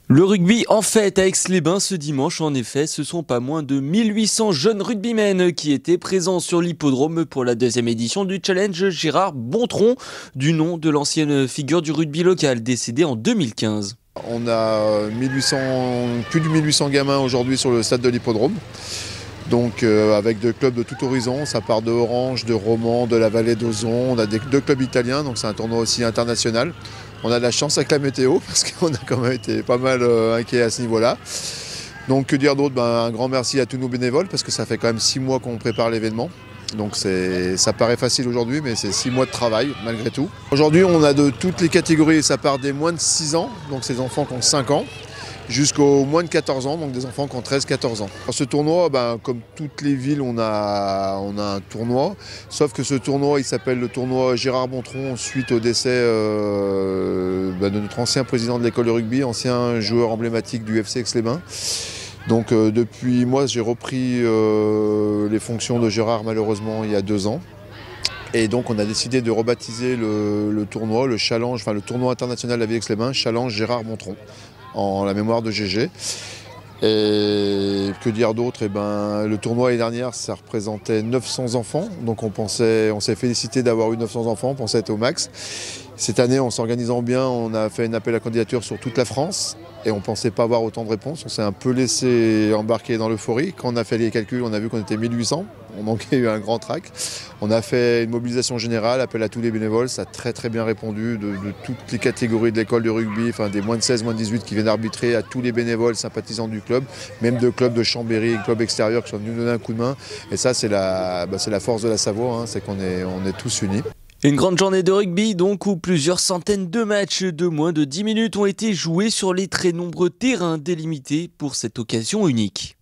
Le rugby en fête à Aix-les-Bains ce dimanche. En effet, ce sont pas moins de 1800 jeunes rugbymen qui étaient présents sur l'hippodrome pour la deuxième édition du challenge Gérard Bontron, du nom de l'ancienne figure du rugby local décédé en 2015. On a plus de 1800 gamins aujourd'hui sur le stade de l'hippodrome. Donc avec des clubs de tout horizon, ça part de Orange, de Romans, de la Vallée d'Ozon. On a deux clubs italiens, donc c'est un tournoi aussi international. On a de la chance avec la météo parce qu'on a quand même été pas mal inquiets à ce niveau-là. Donc que dire d'autre, un grand merci à tous nos bénévoles parce que ça fait quand même 6 mois qu'on prépare l'événement. Donc ça paraît facile aujourd'hui, mais c'est 6 mois de travail malgré tout. Aujourd'hui, on a de toutes les catégories, ça part des moins de 6 ans, donc ces enfants qui ont 5 ans, jusqu'aux moins de 14 ans, donc des enfants qui ont 13-14 ans. Dans ce tournoi, comme toutes les villes, on a un tournoi, sauf que ce tournoi, il s'appelle le tournoi Gérard Bontron, suite au décès de notre ancien président de l'école de rugby, ancien joueur emblématique du FC Aix-les-Bains. Donc depuis moi, j'ai repris les fonctions de Gérard malheureusement il y a 2 ans. Et donc on a décidé de rebaptiser le tournoi, le tournoi international de la ville Aix-les-Bains, Challenge Gérard Bontron, en la mémoire de GG. Et que dire d'autre, le tournoi l'année dernière, ça représentait 900 enfants. Donc on s'est félicité d'avoir eu 900 enfants, on pensait être au max. Cette année, en s'organisant bien, on a fait un appel à candidature sur toute la France. Et on ne pensait pas avoir autant de réponses, on s'est un peu laissé embarquer dans l'euphorie. Quand on a fait les calculs, on a vu qu'on était 1800, donc il y a eu un grand trac. On a fait une mobilisation générale, appel à tous les bénévoles, ça a très bien répondu, de toutes les catégories de l'école de rugby, des moins de 16, moins de 18 qui viennent arbitrer, à tous les bénévoles sympathisants du club, même de clubs de Chambéry, clubs extérieurs qui sont venus nous donner un coup de main. Et ça, c'est la force de la Savoie, c'est qu'on est tous unis. Une grande journée de rugby donc où plusieurs centaines de matchs de moins de 10 minutes ont été joués sur les très nombreux terrains délimités pour cette occasion unique.